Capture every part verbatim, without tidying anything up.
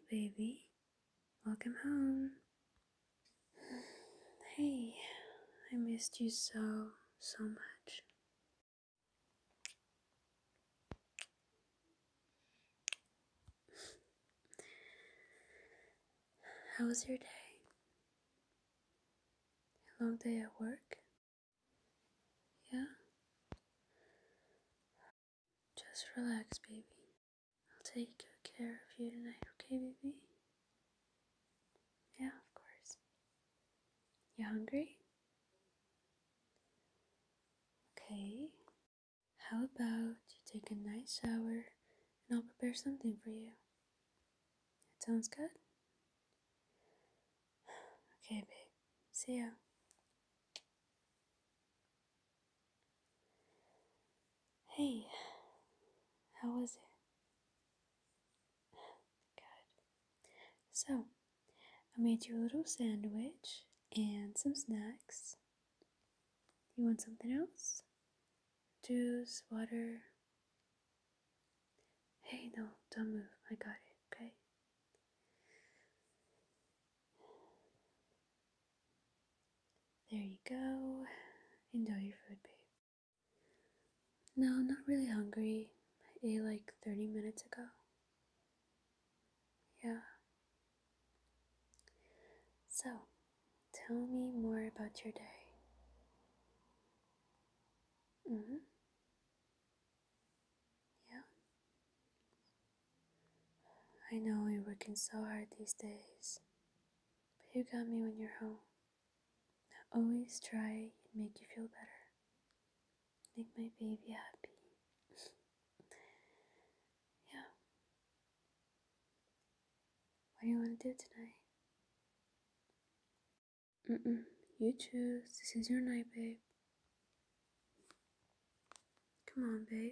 baby. Welcome home. Hey, I missed you so, so much. How was your day? A long day at work? Yeah? Just relax, baby. I'll take good care of you tonight, okay, baby? Yeah, of course. You hungry? Okay. How about you take a nice shower and I'll prepare something for you? That sounds good? Okay, babe. See ya. Hey, how was it? Good. So, I made you a little sandwich and some snacks. You want something else? Juice, water? Hey, no, don't move. I got it, okay? There you go. Enjoy your food, babe. No, not really hungry. I ate like thirty minutes ago. Yeah. So, tell me more about your day. Mm-hmm. Yeah. I know you're working so hard these days, but you got me when you're home. I always try and make you feel better. Make my baby happy. Yeah. What do you want to do tonight? Mm-mm. You choose. This is your night, babe. Come on, babe.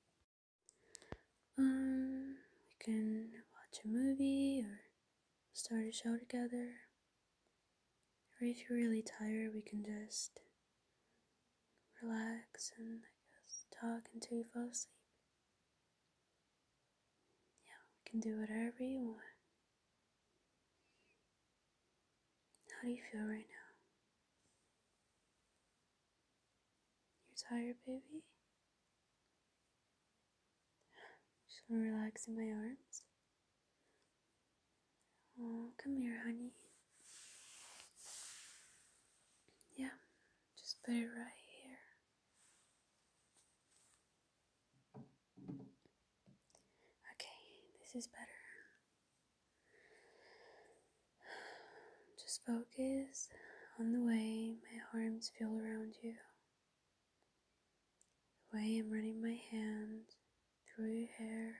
Um, we can watch a movie or start a show together. Or if you're really tired, we can just relax and I guess talk until you fall asleep. Yeah, we can do whatever you want. How do you feel right now? You're tired, baby? Just want to relax in my arms? Oh, come here, honey. Yeah, just put it right here. Okay, this is better. Just focus on the way my arms feel around you. The way I'm running my hand through your hair.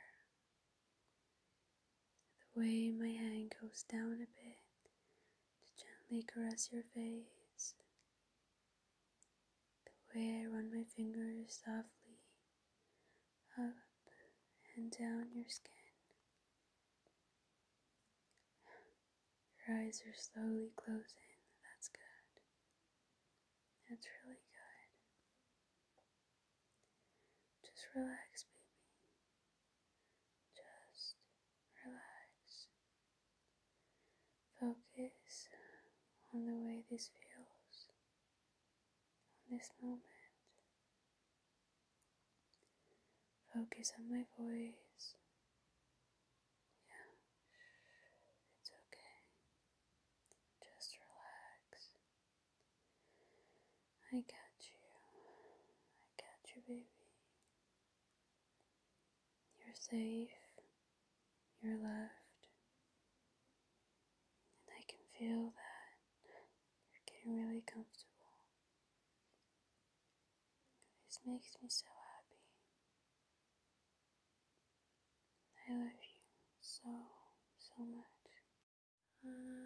The way my hand goes down a bit to gently caress your face. The way I run my fingers softly up and down your skin. Your eyes are slowly closing. That's good. That's really good. Just relax, baby. Just relax. Focus on the way this feels, on this moment. Focus on my voice. Yeah, it's okay. Just relax. I got you. I got you, baby. You're safe. You're loved. And I can feel that you're getting really comfortable. This makes me so happy. I love you so, so much.